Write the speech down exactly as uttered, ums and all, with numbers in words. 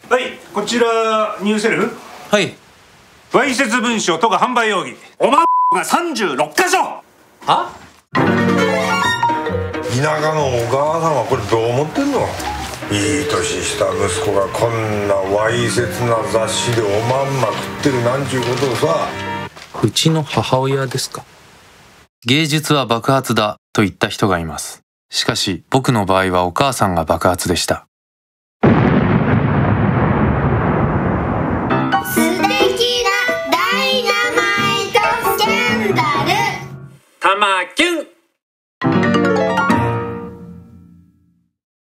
はい、こちらニューセルフ。 はい。 わいせつ文書とか販売容疑、おまんがさんじゅうろっかしょ。 は？ 田舎のお母さんはこれどう思ってんの？いい年した息子がこんなわいせつな雑誌でおまんま食ってるなんちゅうことをさ。 うちの母親ですか？芸術は爆発だと言った人がいます。しかし僕の場合はお母さんが爆発でした。 素敵なダイナマイトスキャンダル。 玉キュン。